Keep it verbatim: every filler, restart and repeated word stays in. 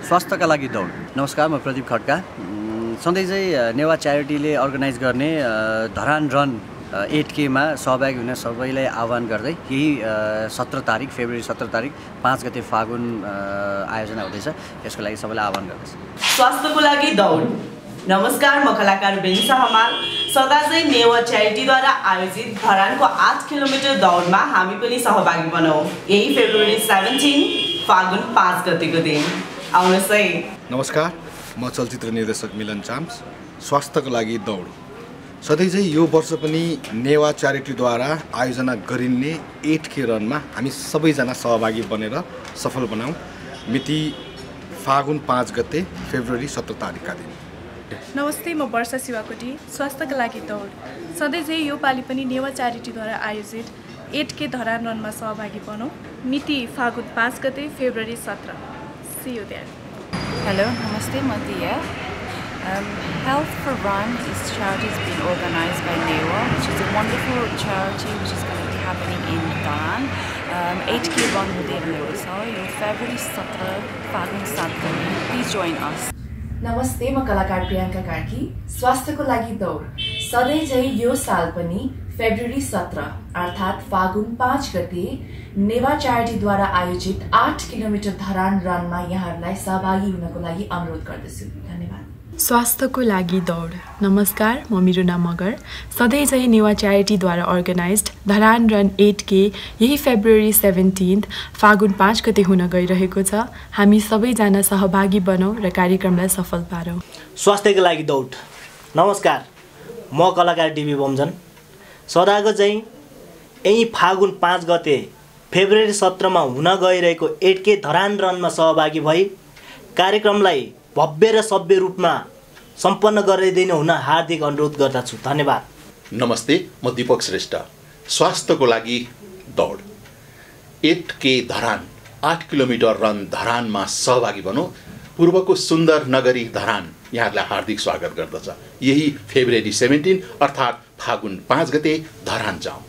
स्वास्थ्यका लागि दौड। नमस्कार, म प्रदीप खड्का। सधैँ चाहिँ नेवा च्यारिटीले अर्गनाइज गर्ने धरान रन एट केमा सहभागी हुन सबैलाई आह्वान गर्दै यही सत्र तारिक फेब्रुअरी सत्र तारिक पाँच गते फागुन आयोजना हुँदैछ। यसको लागि सबैलाई आह्वान गर्दछु। स्वास्थ्यको लागि दौड। नमस्कार, म कलाकार बेनिसा हमाल। सदा चाहिँ नेवा च्यारिटीद्वारा आयोजित धरानको आठ किलोमिटर दौडमा हामी पनि सहभागी बनौँ। यही फेब्रुअरी सेभेन्टिन फागुन पाँच गतेको दिन आउनुहोस् है। नमस्कार, म चलचित्र निर्देशक मिलन चाम्स। स्वास्थ्यको लागि दौड सधैँ चाहिँ यो वर्ष पनि नेवा च्यारिटीद्वारा आयोजना गरिने एट के रनमा हामी सबैजना सहभागी बनेर सफल बनाऊँ। मिति फागुन पाँच गते फेब्रुअरी सत्र तारिकका दिन। नमस्ते, म वर्षा शिवाकोटी। स्वास्थ्यका लागि दौड सधैँ चाहिँ यो पालि पनि नेवा च्यारिटीद्वारा आयोजित एट के धरान रनमा सहभागी बनौँ। मिति फागुन पाँच गते फेब्रुअरी सत्र। See you there. Hello, namaste, I'm Diya. Um, Health for Run is charity has been organised by NEWA, which is a wonderful charity which is going to be happening in Dharan. Um, eight K run हुँदै रहेको छ यो February सत्र फागुन सात गते। Please join us. नमस्ते, म कलाकार प्रियङ्का कार्की। स्वास्थ्यको लागि दौड सधैँ चाहिँ यो साल पनि फेब्रुअरी सत्र अर्थात् फागुन पाँच गते नेवा च्यारिटीद्वारा आयोजित आठ किलोमिटर धरान रनमा यहाँहरूलाई सहभागी हुनको लागि अनुरोध गर्दछु। धन्यवाद। स्वास्थ्यको लागि दौड। नमस्कार, म मिरुना मगर। सधैँ चाहिँ नेवा च्यारिटीद्वारा अर्गनाइज्ड धरान रन एट के यही फेब्रुअरी सेभेन्टिन्थ फागुन पाँच गते हुन गइरहेको छ। हामी सबैजना सहभागी बनौँ र कार्यक्रमलाई सफल पारौँ। स्वास्थ्यको लागि दौड। नमस्कार, म कलाकार डिबी बमजन। सदाको चाहिँ यही फागुन पाँच गते फेब्रुअरी सत्रमा हुन गइरहेको एट के धरान रनमा सहभागी भई कार्यक्रमलाई भव्य र सभ्य रूपमा सम्पन्न गराइदिनु हुन हार्दिक अनुरोध गर्दछु। धन्यवाद। नमस्ते, म दीपक श्रेष्ठ। स्वास्थ्यको लागि दौड एट के धरान आठ किलोमिटर रन धरानमा सहभागी बनौँ। पूर्वको सुन्दर नगरी धरान यहाँहरूलाई हार्दिक स्वागत गर्दछ। यही फेब्रुअरी सेभेन्टिन अर्थात् फागुन पाँच गते धरान जाउँ।